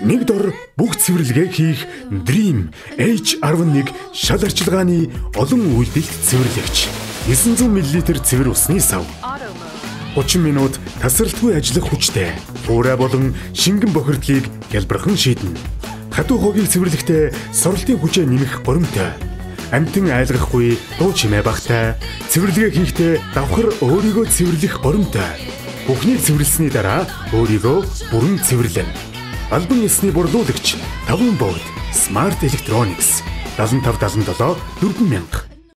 Нэг дор бүх цэвэрлэгээ хийх Dream H11 шал арчилгааны олон үйлдэлт цэвэрлэгч. 900 мл цэвэр усны сав. 30 минут тасралтгүй ажиллах хүчтэй. Уурай болон шингэн бохирдлыг хялбархан шийднэ. Хатуу хогийг цэвэрлэхдээ сорилтын хүчээ нэмэх горимтой. Амтэн айлгахгүй дуу чимээ багтай. Цэвэрлэгээ хийхдээ давхар өөрийгөө цэвэрлэх горимтой. Бүхнийг цэвэрлсэний дараа өөрийгөө бүрэн цэвэрлэнэ. Албан ёсны борлуулагч 5 бод Smart Electronics 7577 4000